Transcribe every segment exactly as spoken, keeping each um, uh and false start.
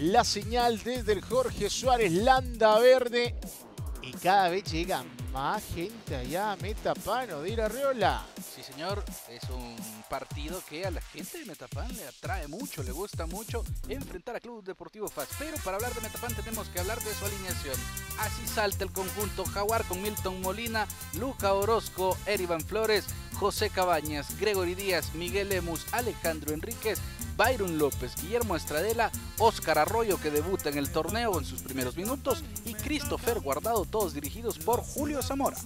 la señal desde el Jorge Suárez Landa Verde. Y cada vez llega más gente allá a Metapan, Odir Arriola. Sí, señor, es un partido que a la gente de Metapan le atrae mucho, le gusta mucho enfrentar a Club Deportivo F A S. Pero para hablar de Metapan tenemos que hablar de su alineación. Así salta el conjunto Jaguar con Milton Molina, Luca Orozco, Erivan Flores, José Cabañas, Gregory Díaz, Miguel Lemus, Alejandro Enríquez, Byron López, Guillermo Estradela, Óscar Arroyo, que debuta en el torneo en sus primeros minutos, y Christopher Guardado, todos dirigidos por Julio Zamora.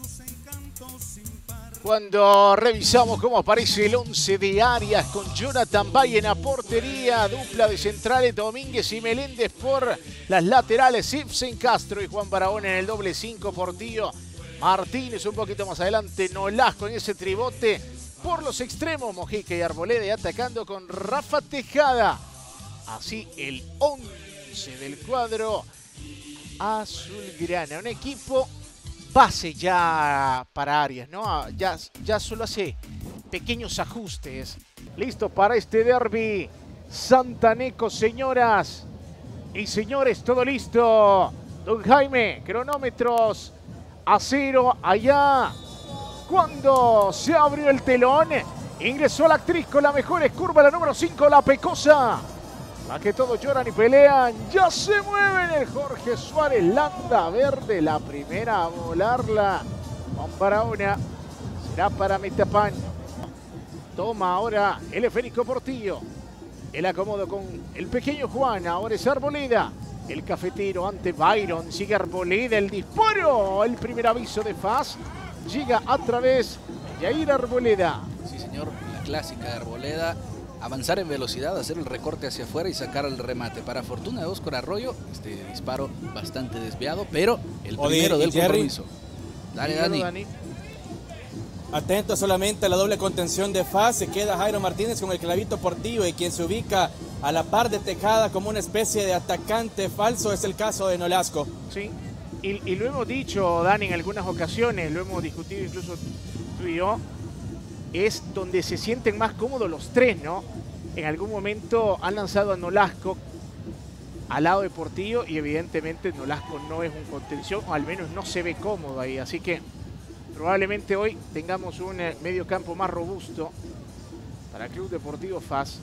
Cuando revisamos cómo aparece el once de Arias con Jonathan Valle en la portería, dupla de centrales Domínguez y Meléndez por las laterales, Ibsen Castro y Juan Barahona en el doble cinco, Portillo, Martínez un poquito más adelante, Nolasco en ese tribote. Por los extremos, Mojica y Arboleda, y atacando con Rafa Tejada. Así el once del cuadro azulgrana. Un equipo base ya para Arias, ¿no? Ya, ya solo hace pequeños ajustes. Listo para este derbi santaneco, señoras y señores, todo listo. Don Jaime, cronómetros a cero allá. Cuando se abrió el telón, ingresó la actriz con la mejor curva, la número cinco, la Pecosa. La que todos lloran y pelean, ya se mueven el Jorge Suárez Landa Verde, la primera a volarla. Juan Barahona, será para Metapan. Toma ahora el esférico Portillo. El acomodo con el pequeño Juan, ahora es Arboleda. El cafetero ante Byron, sigue Arboleda, el disparo, el primer aviso de F A S. Llega a través de Jair Arboleda. Sí, señor, la clásica de Arboleda. Avanzar en velocidad, hacer el recorte hacia afuera y sacar el remate. Para fortuna de Óscar Arroyo, este disparo bastante desviado, pero el primero Odir, del compromiso. Dale, Dani. Dani. Atento solamente a la doble contención de F A S. Se queda Jairo Martínez con el clavito Portillo, y quien se ubica a la par de Tejada como una especie de atacante falso es el caso de Nolasco. Sí. Y, y lo hemos dicho, Dani, en algunas ocasiones, lo hemos discutido incluso tú y yo, es donde se sienten más cómodos los tres, ¿no? En algún momento han lanzado a Nolasco al lado de Portillo y evidentemente Nolasco no es un contención, o al menos no se ve cómodo ahí. Así que probablemente hoy tengamos un medio campo más robusto para Club Deportivo F A S.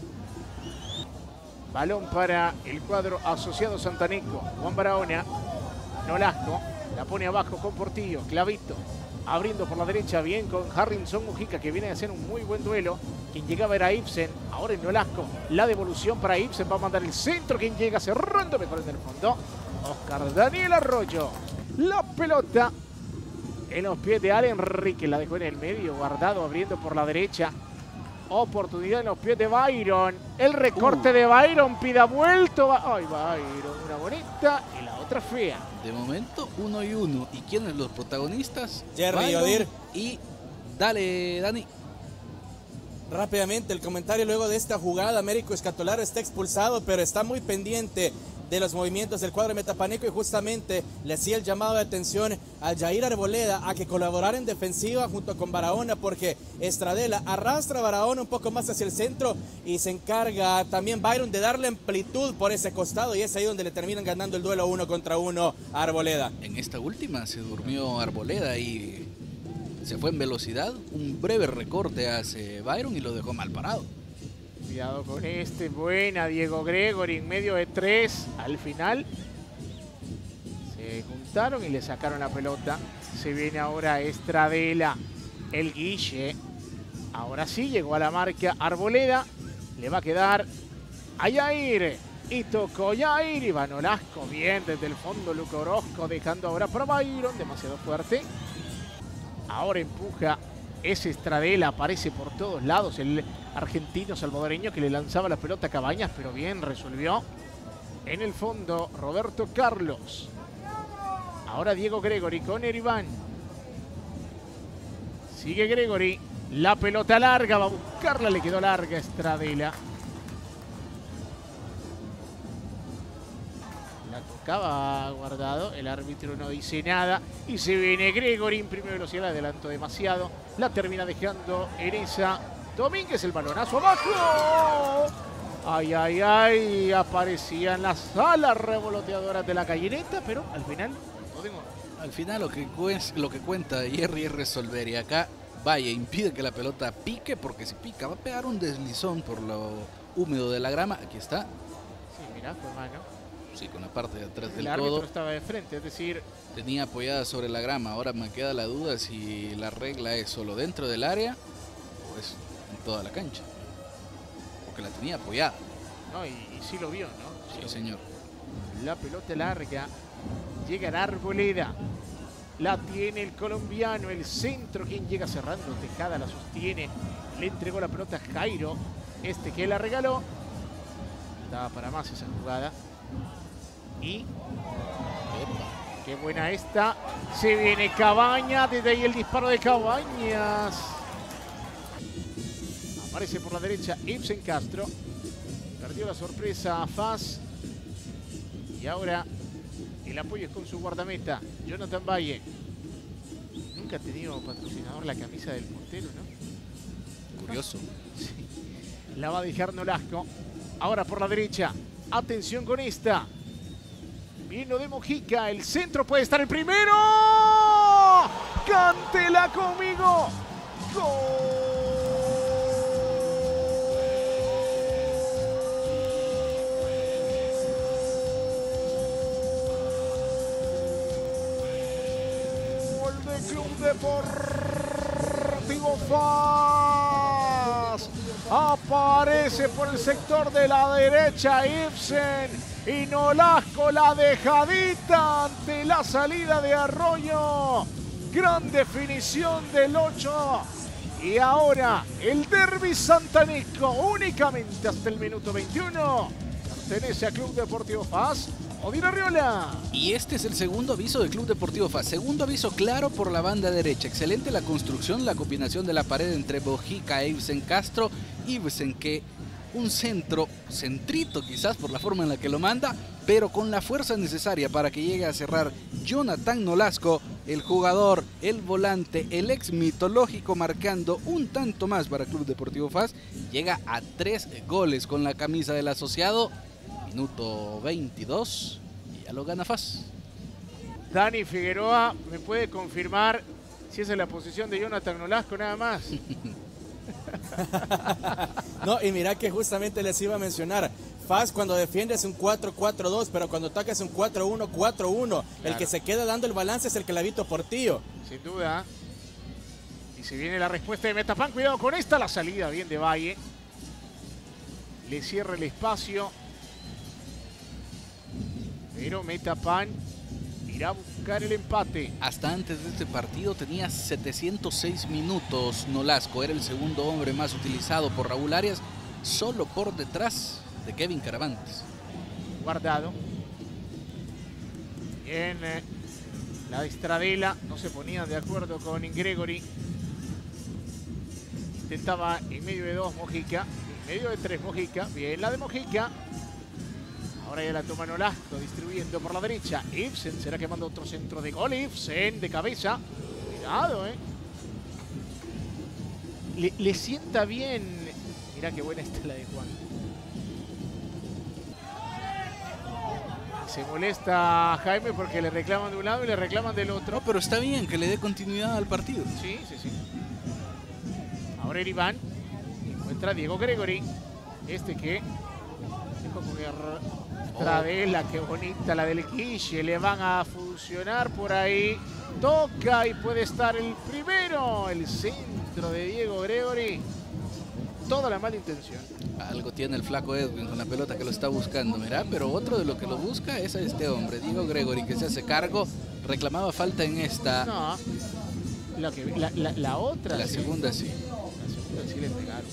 Balón para el cuadro asociado santaneco. Juan Barahona. Nolasco la pone abajo con Portillo, clavito, abriendo por la derecha bien con Harrison Mujica, que viene a hacer un muy buen duelo. Quien llegaba era Ibsen, ahora en Nolasco, la devolución para Ibsen, va a mandar el centro, quien llega cerrando mejor en el fondo, Oscar Daniel Arroyo. La pelota en los pies de Ale Enrique, la dejó en el medio, Guardado abriendo por la derecha. Oportunidad en los pies de Byron. El recorte uh. de Byron, pida vuelto. Ay, Byron, una bonita y la otra fea. De momento, uno y uno. ¿Y quiénes los protagonistas? Jerry y Odir. Y dale, Dani. Rápidamente el comentario luego de esta jugada. Américo Escatolaro está expulsado, pero está muy pendiente de los movimientos del cuadro metapaneco, y justamente le hacía el llamado de atención a Jair Arboleda a que colaborara en defensiva junto con Barahona, porque Estradela arrastra a Barahona un poco más hacia el centro y se encarga también Byron de darle amplitud por ese costado, y es ahí donde le terminan ganando el duelo uno contra uno a Arboleda. En esta última se durmió Arboleda y se fue en velocidad, un breve recorte hacia Byron y lo dejó mal parado. Cuidado con este, buena Diego Gregory en medio de tres. Al final se juntaron y le sacaron la pelota. Se viene ahora Estradela, el Guille. Ahora sí llegó a la marca Arboleda. Le va a quedar a Jair. Y tocó Jair. Y va Nolasco bien desde el fondo. Luca Orozco dejando ahora para Byron. Demasiado fuerte. Ahora empuja ese Estradela, aparece por todos lados el argentino salvadoreño que le lanzaba la pelota a Cabañas, pero bien resolvió. En el fondo, Roberto Carlos. Ahora Diego Gregory con Eriván. Sigue Gregory. La pelota larga, va a buscarla, le quedó larga Estradela. La tocaba Guardado, el árbitro no dice nada. Y se viene Gregory, imprime velocidad, la adelantó demasiado. La termina dejando en esa Domínguez, el balonazo abajo. Ay, ay, ay, aparecían las alas revoloteadoras de la gallineta, pero al final no tengo. Al final lo que, lo que cuenta Jerry es resolver, y acá Valle impide que la pelota pique, porque si pica va a pegar un deslizón por lo húmedo de la grama. Aquí está. Sí, mira, fue mano. Sí, con la parte de atrás El del árbitro codo. estaba de frente, es decir, Tenía apoyada sobre la grama. Ahora me queda la duda si la regla es solo dentro del área o es en toda la cancha. Porque la tenía apoyada. no, y, y sí lo vio, ¿no? Sí, lo señor. vio. La pelota larga, llega en Arboleda, la tiene el colombiano, el centro, quien llega cerrando, Tejada la sostiene, le entregó la pelota a Jairo, este que la regaló, daba para más esa jugada, y Epa. qué buena esta, se viene Cabañas, desde ahí el disparo de Cabañas, aparece por la derecha Ibsen Castro, perdió la sorpresa a Faz, y ahora el apoyo es con su guardameta, Jonathan Valle. Nunca ha tenido patrocinador la camisa del portero, ¿no? Curioso. Sí. La va a dejar Nolasco. Ahora por la derecha. Atención con esta. Vino de Mojica. El centro puede estar el primero. ¡Cántela conmigo! ¡Gol! Club Deportivo Faz. Aparece por el sector de la derecha Ibsen y Nolasco la dejadita ante la salida de Arroyo. Gran definición del ocho. Y ahora el derbi santaneco únicamente hasta el minuto veintiuno. Pertenece a Club Deportivo Faz. Odín Arriola. Y este es el segundo aviso del Club Deportivo Faz. Segundo aviso claro por la banda derecha. Excelente la construcción, la combinación de la pared entre Mojica e Ibsen Castro. Ibsen que un centro, centrito quizás por la forma en la que lo manda, pero con la fuerza necesaria para que llegue a cerrar Jonathan Nolasco, el jugador, el volante, el ex mitológico, marcando un tanto más para Club Deportivo Faz. Llega a tres goles con la camisa del asociado. Minuto veintidós y ya lo gana Faz. Dani Figueroa, ¿me puede confirmar si esa es la posición de Jonathan Nolasco nada más? No, y mira que justamente les iba a mencionar, Faz cuando defiende es un cuatro cuatro dos, pero cuando ataca es un cuatro uno cuatro uno. Claro. El que se queda dando el balance es el Clavito Portillo. Sin duda. Y se viene la respuesta de Metapan, cuidado con esta, la salida bien de Valle. Le cierra el espacio. Pero Metapan irá a buscar el empate. Hasta antes de este partido tenía setecientos seis minutos Nolasco. Era el segundo hombre más utilizado por Raúl Arias, solo por detrás de Kevin Caravantes. Guardado. Bien, eh, la de Stradela no se ponían de acuerdo con Gregory. Intentaba en medio de dos Mojica, en medio de tres Mojica. Bien, la de Mojica. Ahora ya la toma Nolasco, distribuyendo por la derecha. Ibsen, ¿será que manda otro centro de gol? Ibsen, de cabeza. Cuidado, ¿eh? Le, le sienta bien. Mirá qué buena está la de Juan. Se molesta Jaime porque le reclaman de un lado y le reclaman del otro. No, pero está bien que le dé continuidad al partido. Sí, sí, sí. Ahora el Iván encuentra a Diego Gregory. Este que... Stradela, qué bonita la del Quiche, le van a funcionar por ahí, toca y puede estar el primero, el centro de Diego Gregory, toda la mala intención. Algo tiene el flaco Edwin con la pelota que lo está buscando, mirá, pero otro de lo que lo busca es a este hombre, Diego Gregory, que se hace cargo, reclamaba falta en esta. No, la, que, la, la, la otra. La sí. segunda sí. La segunda sí le pegaron.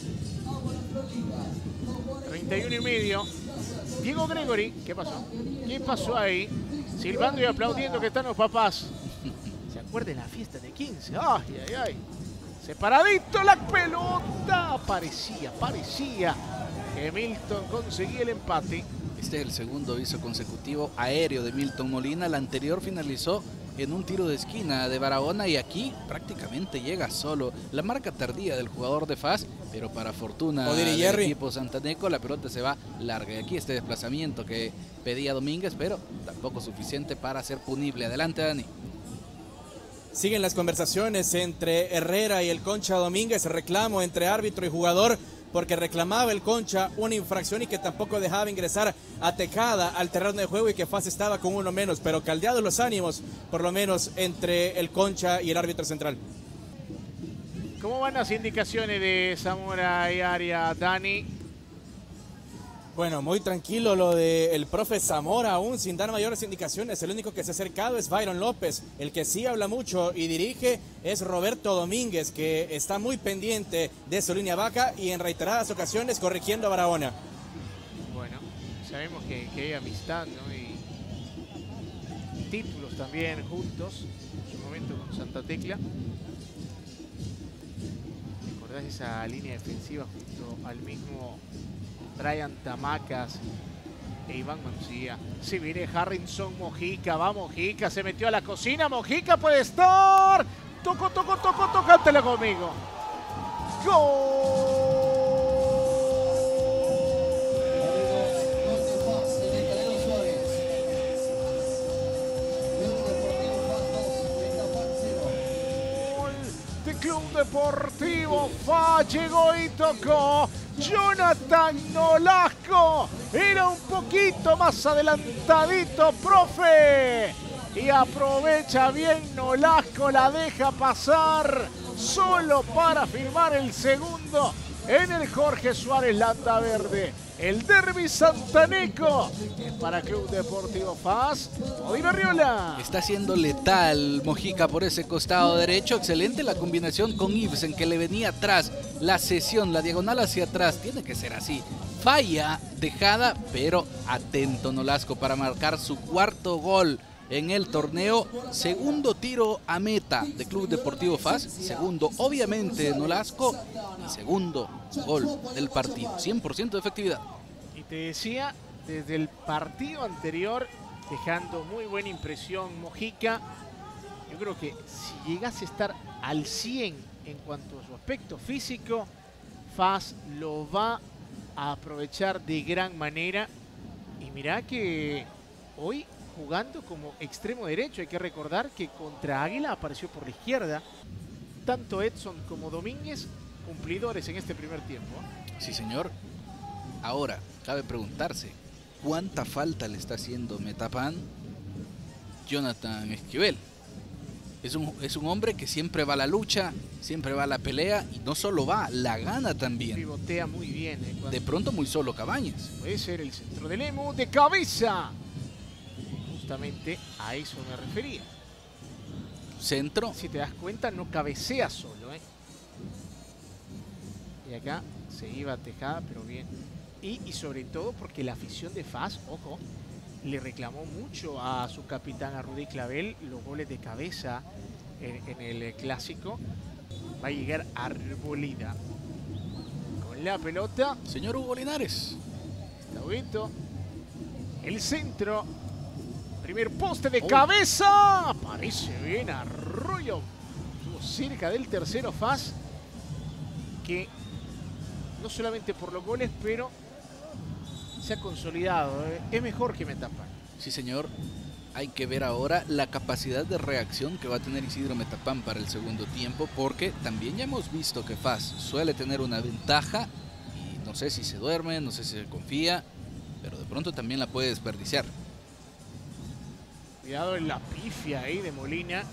treinta y uno y medio. Diego Gregory, ¿qué pasó? ¿Qué pasó ahí? Silbando y aplaudiendo que están los papás. ¿Se acuerdan la fiesta de quince? ¡Ay, ay, ay! Separadito la pelota. Parecía, parecía que Milton conseguía el empate. Este es el segundo aviso consecutivo aéreo de Milton Molina. El anterior finalizó en un tiro de esquina de Barahona y aquí prácticamente llega solo. La marca tardía del jugador de F A S, pero para fortuna del equipo santaneco la pelota se va larga. Y aquí este desplazamiento que pedía Domínguez, pero tampoco suficiente para ser punible. Adelante, Dani. Siguen las conversaciones entre Herrera y el Concha Domínguez, reclamo entre árbitro y jugador, porque reclamaba el Concha una infracción y que tampoco dejaba ingresar a Tejada al terreno de juego y que F A S estaba con uno menos, pero caldeados los ánimos, por lo menos entre el Concha y el árbitro central. ¿Cómo van las indicaciones de Zamora y Aria, Dani? Bueno, muy tranquilo lo del profe Zamora, aún sin dar mayores indicaciones. El único que se ha acercado es Byron López. El que sí habla mucho y dirige es Roberto Domínguez, que está muy pendiente de su línea baja y en reiteradas ocasiones corrigiendo a Barahona. Bueno, sabemos que, que hay amistad, ¿no? Y títulos también juntos, en su momento con Santa Tecla. ¿Recordás esa línea defensiva junto al mismo Brian Tamacas e Iván Mancilla? Si viene Harrison Mojica, va Mojica, se metió a la cocina, Mojica puede estar. Toco, toco, toco, tocátela conmigo. ¡Gol! De Club Deportivo F A llegó y tocó. Jonathan Nolasco era un poquito más adelantadito, profe, y aprovecha bien Nolasco, la deja pasar solo para firmar el segundo en el Jorge Suárez Landaverde. El derbi santaneco para Club Deportivo F A S. Odin Arriola. Está siendo letal Mojica por ese costado derecho. Excelente la combinación con Ibsen, que le venía atrás. La cesión, la diagonal hacia atrás. Tiene que ser así. Falla Tejada, pero atento Nolasco para marcar su cuarto gol en el torneo. Segundo tiro a meta de Club Deportivo F A S. Segundo, obviamente, Nolasco. Y segundo gol del partido. cien por ciento de efectividad. Y te decía, desde el partido anterior, dejando muy buena impresión Mojica. Yo creo que si llegase a estar al cien en cuanto a su aspecto físico, F A S lo va a aprovechar de gran manera. Y mirá que hoy, jugando como extremo derecho, hay que recordar que contra Águila apareció por la izquierda. Tanto Edson como Domínguez cumplidores en este primer tiempo. Sí, señor. Ahora, cabe preguntarse, ¿cuánta falta le está haciendo Metapan Jonathan Esquivel? Es un, es un hombre que siempre va a la lucha, siempre va a la pelea y no solo va, la gana también. Pivotea muy bien. ¿eh? De pronto muy solo Cabañas. Puede ser el centro del Emu de cabeza. Justamente a eso me refería. Centro. Si te das cuenta, no cabecea solo. ¿eh? Y acá se iba Tejada, pero bien. Y, y sobre todo porque la afición de F A S, ojo, le reclamó mucho a su capitán, a Rudy Clavel, los goles de cabeza en, en el clásico. Va a llegar Arbolida con la pelota. Señor Hugo Linares. Taubito. El centro. Primer poste de oh. cabeza. Aparece bien Arroyo. Estuvo cerca del tercero F A S. Que no solamente por los goles, pero se ha consolidado. ¿eh? Es mejor que Metapan. Sí, señor. Hay que ver ahora la capacidad de reacción que va a tener Isidro Metapan para el segundo tiempo, porque también ya hemos visto que F A S suele tener una ventaja y no sé si se duerme, no sé si se confía, pero de pronto también la puede desperdiciar. Cuidado en la pifia ahí de Molina.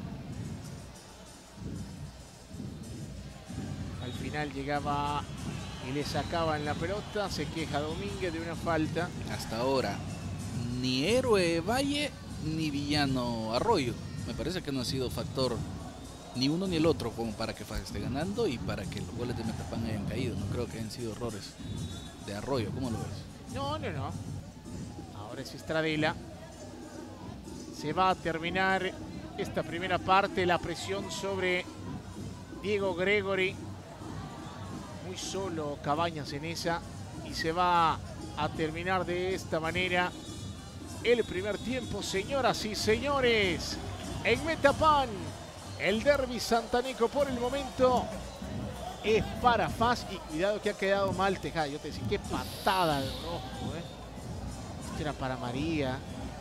Al final llegaba y le sacaban la pelota. Se queja Domínguez de una falta. Hasta ahora, ni héroe Valle ni villano Arroyo. Me parece que no ha sido factor ni uno ni el otro como para que F A S esté ganando y para que los goles de Metapan hayan caído. No creo que hayan sido errores de Arroyo. ¿Cómo lo ves? No, no, no. Ahora es Estradela. Se va a terminar esta primera parte. La presión sobre Diego Gregory. Muy solo Cabañas en esa. Y se va a terminar de esta manera el primer tiempo. Señoras y señores, en Metapan. El derbi santaneco por el momento es para F A S. Y cuidado que ha quedado mal Tejada. Yo te decía, qué patada de Orozco, ¿eh? Esto era para María.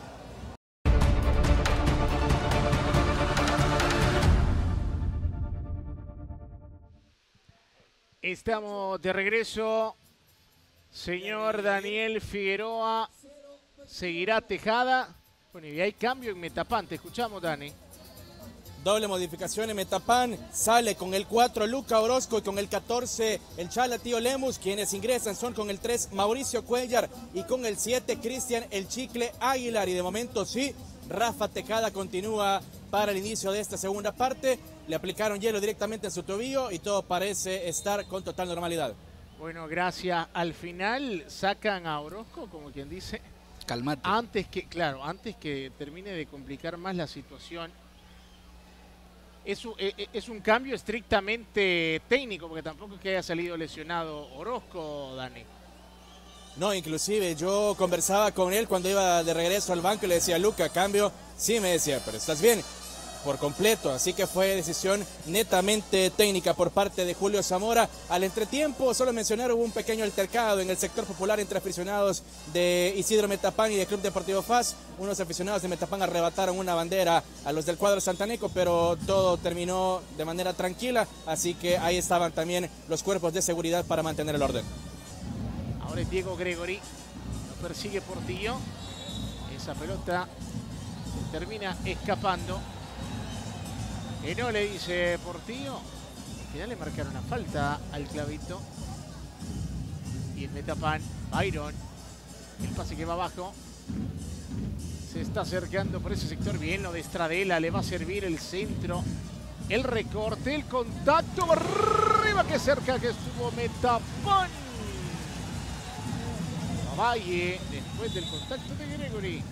Estamos de regreso. Señor Daniel Figueroa. Seguirá Tejada. Bueno, y hay cambio en Metapan. Te escuchamos, Dani. Doble modificación en Metapan, sale con el cuatro Luca Orozco y con el catorce el Chala Tío Lemus. Quienes ingresan son con el tres Mauricio Cuellar y con el siete Cristian El Chicle Aguilar. Y de momento sí, Rafa Tejada continúa para el inicio de esta segunda parte. Le aplicaron hielo directamente en su tobillo y todo parece estar con total normalidad. Bueno, gracias. Al final sacan a Orozco, como quien dice. Calmate. Antes que, claro, antes que termine de complicar más la situación. Es un, es un cambio estrictamente técnico, porque tampoco es que haya salido lesionado Orozco, Dani. No, inclusive yo conversaba con él cuando iba de regreso al banco y le decía, Luca, cambio. Sí, me decía, pero estás bien por completo. Así que fue decisión netamente técnica por parte de Julio Zamora. Al entretiempo, solo mencionar, hubo un pequeño altercado en el sector popular entre aficionados de Isidro Metapan y del Club Deportivo F A S. Unos aficionados de Metapan arrebataron una bandera a los del cuadro santaneco, pero todo terminó de manera tranquila. Así que ahí estaban también los cuerpos de seguridad para mantener el orden. Ahora es Diego Gregory, lo persigue Portillo. Esa pelota termina escapando. Que no le dice Portillo. Al final le marcaron una falta al clavito. Y en Metapan, Byron. El pase que va abajo. Se está acercando por ese sector. Bien lo de Estradela. Le va a servir el centro. El recorte, el contacto. Arriba, que cerca que estuvo Metapan. Valle después del contacto de Gregory.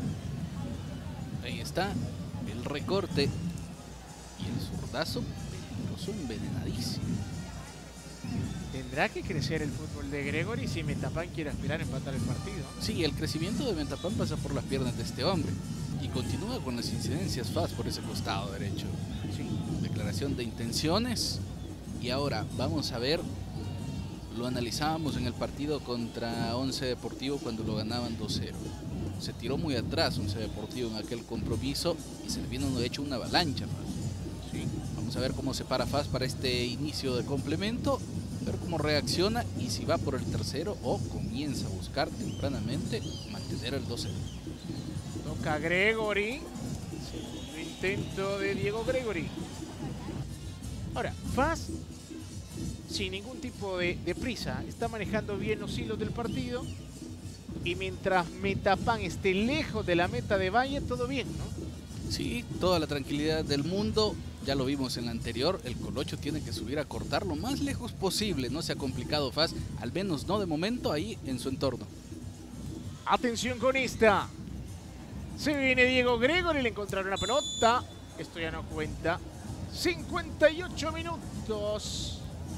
Ahí está el recorte. Y el zurdazo peligroso, envenenadísimo. Tendrá que crecer el fútbol de Gregory si Metapan quiere aspirar a empatar el partido. Sí, el crecimiento de Metapan pasa por las piernas de este hombre. Y continúa con las incidencias F A S por ese costado derecho. Sí. Declaración de intenciones. Y ahora vamos a ver. Lo analizábamos en el partido contra Once Deportivo cuando lo ganaban dos cero. Se tiró muy atrás Once Deportivo en aquel compromiso y se le vino de hecho una avalancha. Sí. Vamos a ver cómo se para F A S para este inicio de complemento, ver cómo reacciona y si va por el tercero o comienza a buscar tempranamente mantener el dos cero. Toca Gregory. Segundo intento de Diego Gregory. Ahora, F A S sin ningún tipo de, de prisa está manejando bien los hilos del partido. Y mientras Metapan esté lejos de la meta de Valle, todo bien, ¿no? Sí, toda la tranquilidad del mundo. Ya lo vimos en la anterior, el Colocho tiene que subir a cortar lo más lejos posible. No se ha complicado F A S, al menos no de momento ahí en su entorno. Atención con esta. Se viene Diego Gregory, le encontraron la pelota. Esto ya no cuenta. cincuenta y ocho minutos.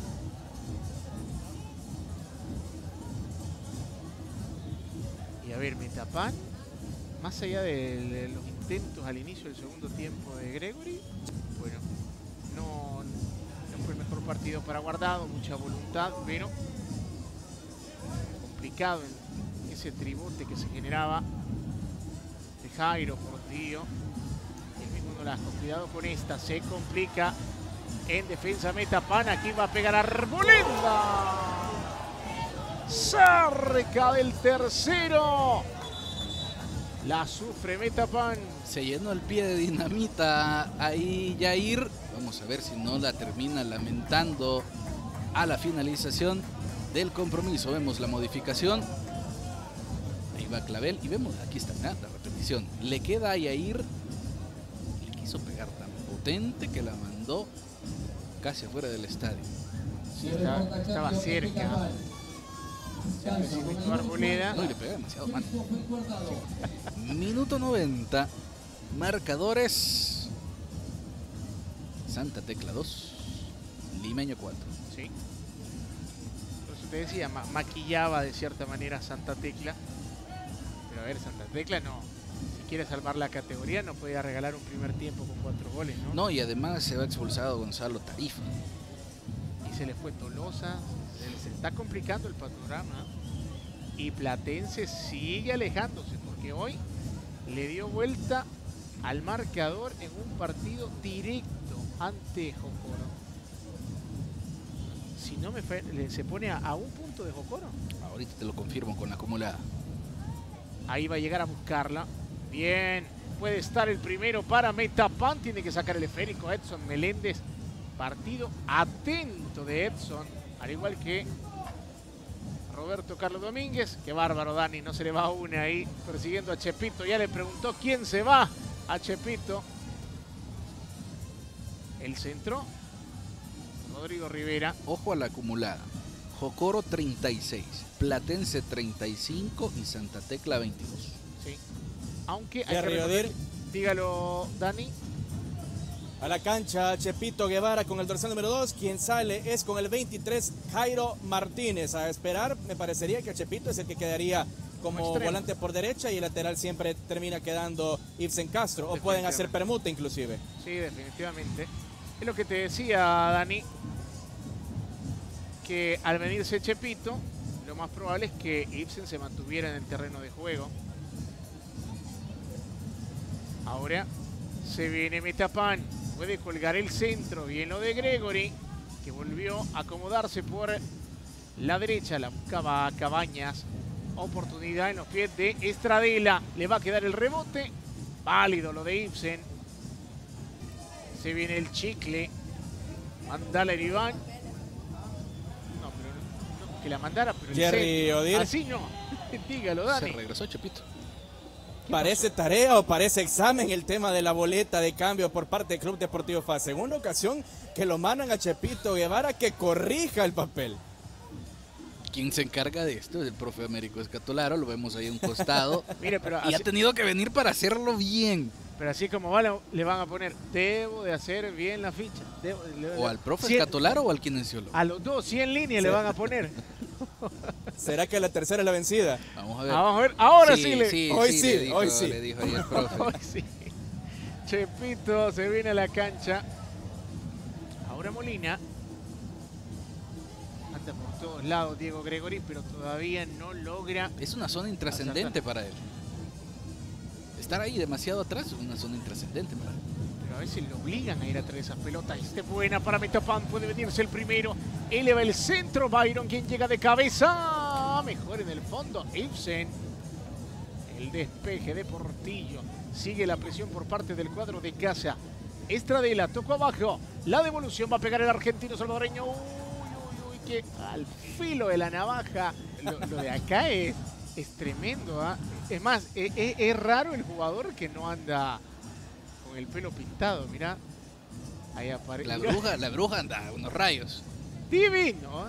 Y a ver, Metapan, más allá de los intentos al inicio del segundo tiempo de Gregory, bueno, no, no fue el mejor partido para Guardado, mucha voluntad, pero complicado en ese tribote que se generaba de Jairo, Portillo. Y el mismo Nolasco, cuidado con esta, se complica en defensa Metapan, aquí va a pegar Arboleda. Cerca del tercero. La sufre Metapan. Se llenó el pie de dinamita ahí Yair. Vamos a ver si no la termina lamentando a la finalización del compromiso. Vemos la modificación. Ahí va Clavel y vemos, aquí está, ¿no? La repetición. Le queda a Yair. Le quiso pegar tan potente que la mandó casi afuera del estadio. Sí, estaba, estaba cerca. Se precipitó Arboleda. No, y le pega demasiado mal. Sí. Minuto noventa. Marcadores. Santa Tecla dos. Limeño cuatro. Sí. Pues usted decía, ma maquillaba de cierta manera Santa Tecla. Pero a ver, Santa Tecla no. Si quiere salvar la categoría no puede regalar un primer tiempo con cuatro goles, ¿no? No, y además se va expulsado Gonzalo Tarifa. Y se le fue Tolosa, se, se está complicando el panorama. Y Platense sigue alejándose porque hoy le dio vuelta al marcador en un partido directo ante Jocoro. Si no me fue, se pone a, a un punto de Jocoro. Ahorita te lo confirmo con la acumulada. Ahí va a llegar a buscarla. Bien, puede estar el primero para Metapan. Tiene que sacar el esférico Edson Meléndez. Partido atento de Edson, al igual que Roberto Carlos Domínguez. Qué bárbaro, Dani, no se le va una ahí persiguiendo a Chepito. Ya le preguntó quién se va a Chepito. El centro, Rodrigo Rivera. Ojo a la acumulada. Jocoro treinta y seis, Platense treinta y cinco y Santa Tecla veintidós. Sí. Aunque hay Ya, que recordar, dígalo, Dani. A la cancha Chepito Guevara con el dorsal número dos. Quien sale es con el veintitrés, Jairo Martínez. A esperar, me parecería que Chepito es el que quedaría como, como volante por derecha y el lateral siempre termina quedando Ibsen Castro. O pueden hacer permuta inclusive. Sí, definitivamente. Es lo que te decía, Dani, que al venirse Chepito, lo más probable es que Ibsen se mantuviera en el terreno de juego. Ahora se viene Metapan. Puede colgar el centro. Bien lo de Gregory, que volvió a acomodarse por la derecha. La buscaba Cabañas. Oportunidad en los pies de Estradela. Le va a quedar el rebote. Válido lo de Ibsen. Se viene el chicle. Mandala el Iván. No, pero no, que la mandara, pero Jerry Odir. Así no. Dígalo, Dani. Se regresó Chepito. ¿Parece tarea o parece examen el tema de la boleta de cambio por parte del Club Deportivo F A S? Segunda ocasión que lo mandan a Chepito Guevara que corrija el papel. ¿Quién se encarga de esto? El profe Américo Escatolaro, lo vemos ahí a un costado. Mire, pero y así, ha tenido que venir para hacerlo bien. Pero así como va, le van a poner, debo de hacer bien la ficha. Debo, le, O al profe cien, Escatolaro o al kinesiólogo. A los dos, cien líneas sí le van a poner. ¿Será que la tercera es la vencida? Vamos a ver. Ah, vamos a ver. Ahora sí, sí, le... sí hoy sí, sí, le dijo, hoy sí. Le dijo ahí el profe. Hoy sí. Chepito se viene a la cancha. Ahora Molina. Anda por todos lados Diego Gregory, pero todavía no logra. Es una zona intrascendente para él. Estar ahí demasiado atrás es una zona intrascendente para él. Pero a veces lo obligan a ir a traer esas pelotas. Este buena para Metapan, puede venirse el primero. Eleva el centro, Byron, quien llega de cabeza. Mejor en el fondo, Ibsen. El despeje de Portillo. Sigue la presión por parte del cuadro de casa. Estradela tocó abajo. La devolución va a pegar el argentino salvadoreño. Uy, uy, uy, que al filo de la navaja. Lo, lo de acá es, es tremendo. ¿eh? Es más, es, es, es raro el jugador que no anda con el pelo pintado. Mirá. Ahí aparece. La bruja, la bruja anda unos rayos. Divino.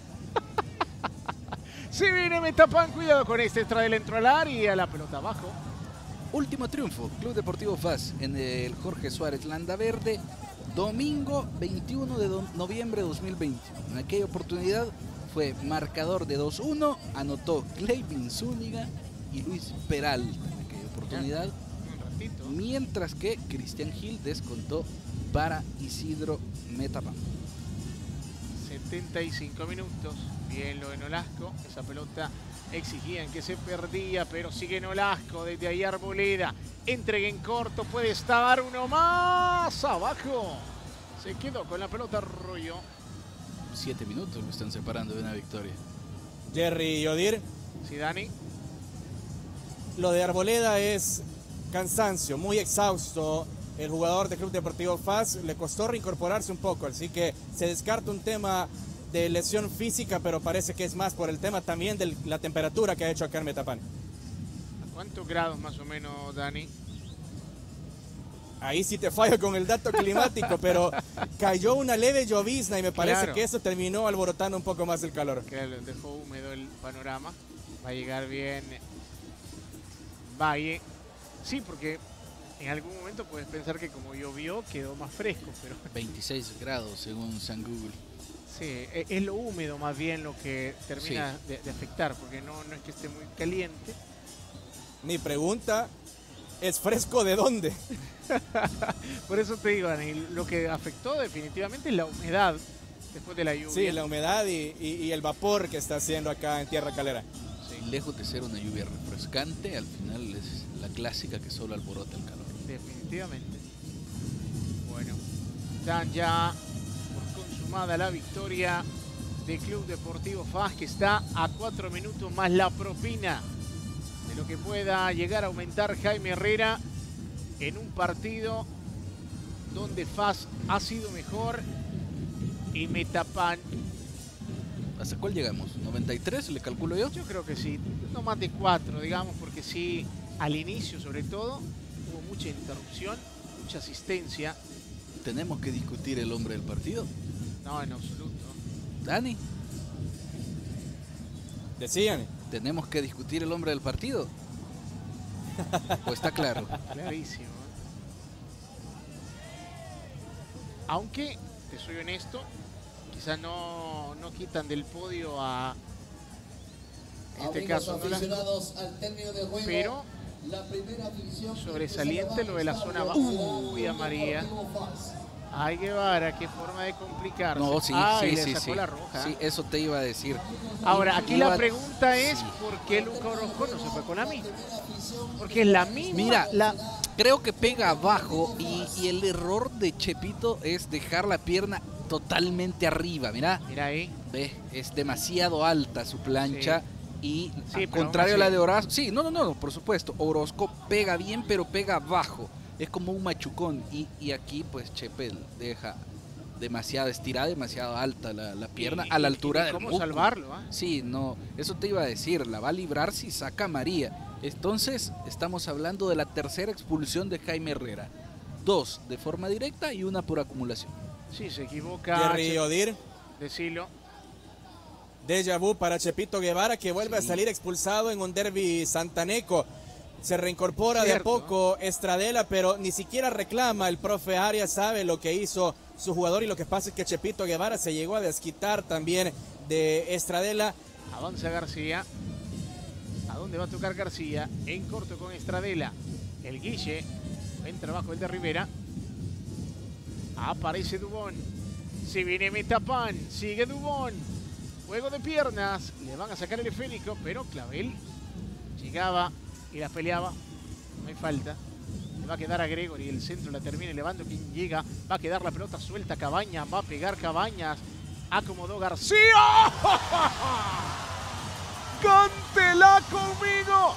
Se viene Metapan, cuidado con este. Estradela entró al área, la pelota abajo. Último triunfo, Club Deportivo F A S en el Jorge Suárez Landaverde, domingo veintiuno de noviembre de dos mil veinte. En aquella oportunidad fue marcador de dos uno, anotó Clevin Zúñiga y Luis Peralta en aquella oportunidad, Un ratito. mientras que Cristian Gil descontó para Isidro Metapan. setenta y cinco minutos. Bien lo de Nolasco. Esa pelota exigían que se perdía, pero sigue Nolasco desde ahí Arboleda. Entrega en corto, puede estar uno más abajo. Se quedó con la pelota Arroyo. Siete minutos lo están separando de una victoria. Jerry Odir. Sí, Dani. Lo de Arboleda es cansancio, muy exhausto. El jugador del Club Deportivo F A S le costó reincorporarse un poco, así que se descarta un tema de lesión física, pero parece que es más por el tema también de la temperatura que ha hecho acá en Metapan. ¿A cuántos grados más o menos, Dani? Ahí sí te fallo con el dato climático, pero cayó una leve llovizna y me parece Claro. que eso terminó alborotando un poco más el calor. Que dejó húmedo el panorama. Va a llegar bien Valle. Sí, porque en algún momento puedes pensar que como llovió quedó más fresco, pero veintiséis grados según San Google. sí, e- es lo húmedo más bien lo que termina de, de afectar, porque no, no es que esté muy caliente. Mi pregunta ¿Es fresco de dónde? Por eso te digo, Dani, lo que afectó definitivamente es la humedad después de la lluvia. Sí, la humedad y, y, y el vapor que está haciendo acá en Tierra Calera. Sí. Lejos de ser una lluvia refrescante, al final es la clásica que solo alborota el calor. Definitivamente. Bueno, dan ya por consumada la victoria de Club Deportivo F A S, que está a cuatro minutos más la propina de lo que pueda llegar a aumentar Jaime Herrera en un partido donde F A S ha sido mejor y Metapan. ¿Hasta cuál llegamos? ¿noventa y tres le calculo yo? Yo creo que sí, no más de cuatro, digamos, porque sí, al inicio sobre todo, hubo mucha interrupción, mucha asistencia. ¿Tenemos que discutir el hombre del partido? No, en absoluto. Dani, Decían. ¿tenemos que discutir el hombre del partido? Pues está claro. Clarísimo. ¿eh? Aunque, te soy honesto, quizás no, no quitan del podio a, en este caso, no la, pero sobresaliente lo de la zona baja. Uy, a María. Ay, Guevara, qué forma de complicarse. No, sí, Ay, sí, le sí, sacó sí. la roja. Sí, eso te iba a decir. Ahora, aquí Iba- la pregunta es, sí. ¿por qué Luca Orozco no se fue con la misma? Porque es la misma. Mira, la, creo que pega abajo y, y el error de Chepito es dejar la pierna totalmente arriba. Mira, mira ahí. ve, es demasiado alta su plancha. Y Sí, al pero contrario a aún la así- de Orozco, sí, no, no, no, por supuesto, Orozco pega bien, pero pega abajo, es como un machucón, y, y aquí pues Chepe deja demasiado estirada, demasiado alta la, la pierna, Y- a la y- altura y del ¿Cómo músculo. salvarlo? ah? Sí, no, eso te iba a decir, la va a librar si saca a María. Entonces, estamos hablando de la tercera expulsión de Jaime Herrera. Dos de forma directa y una por acumulación. Sí, se equivoca. Jerry Che- Odir. Decilo. Déjà vu para Chepito Guevara, que vuelve Sí. a salir expulsado en un derbi santaneco. Se reincorpora de a Cierto. poco Estradela, pero ni siquiera reclama. El profe Arias sabe lo que hizo su jugador y lo que pasa es que Chepito Guevara se llegó a desquitar también de Estradela. Avanza García. ¿A dónde va a tocar García? En corto con Estradela. El Guille. Buen trabajo el de Rivera. Aparece Dubón. Se viene Metapan. Sigue Dubón. Juego de piernas. Le van a sacar el esférico, pero Clavel llegaba y la peleaba. No hay falta. Le va a quedar a Gregory. El centro la termina elevando. Quien llega. Va a quedar la pelota suelta. Cabañas. Va a pegar Cabañas. Acomodó García. ¡Cántela conmigo!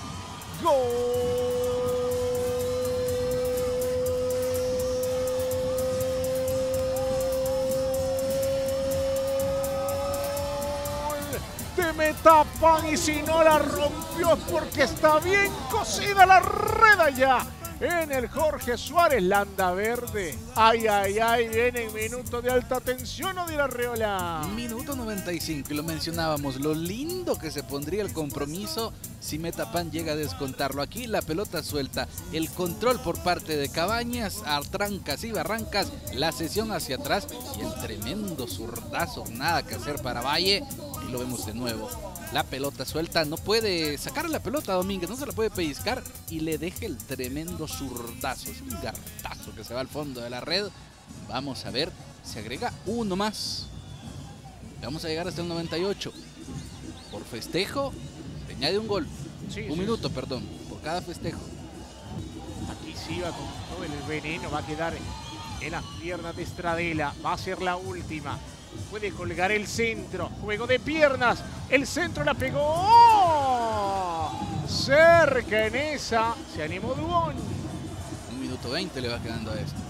¡Gol de Metapan! Y si no la rompió es porque está bien cosida la red allá en el Jorge Suárez Landa Verde. Ay, ay, ay, viene en minuto de alta tensión o de la Reola. Minuto noventa y cinco, y lo mencionábamos, lo lindo que se pondría el compromiso si Metapan llega a descontarlo. Aquí la pelota suelta, el control por parte de Cabañas, a trancas y barrancas, la sesión hacia atrás y el tremendo zurdazo, nada que hacer para Valle, y lo vemos de nuevo. La pelota suelta, no puede sacar la pelota Domínguez, no se la puede pellizcar y le deja el tremendo zurdazo, es un gartazo que se va al fondo de la red. Vamos a ver, se agrega uno más. Vamos a llegar hasta el noventa y ocho. Por festejo, se añade un gol. Sí, un sí, minuto, perdón, por cada festejo. Aquí sí va con todo el veneno, va a quedar en las piernas de Estradela, va a ser la última. Puede colgar el centro, juego de piernas, el centro la pegó. ¡Oh! Cerca en esa, se animó Dubón. Un minuto veinte le va quedando a esto.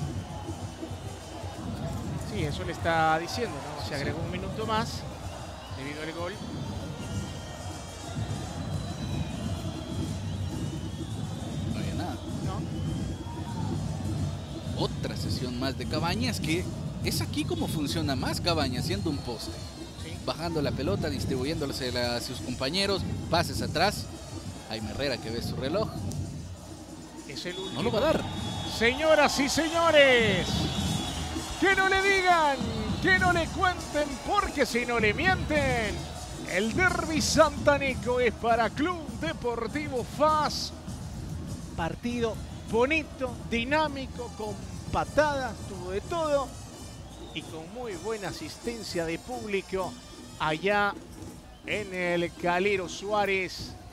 Sí, eso le está diciendo, ¿no? Se agregó un minuto más debido al gol. No había nada. ¿No? Otra sesión más de Cabañas, que es aquí como funciona más Cabañas, siendo un poste. Sí. Bajando la pelota, distribuyéndose a sus compañeros, pases atrás. Jaime Herrera que ve su reloj, Es el último. no lo va a dar. Señoras y señores, que no le digan, que no le cuenten, porque si no le mienten, el derbi santaneco es para Club Deportivo F A S. Partido bonito, dinámico, con patadas, tuvo de todo y con muy buena asistencia de público allá en el Calero Suárez.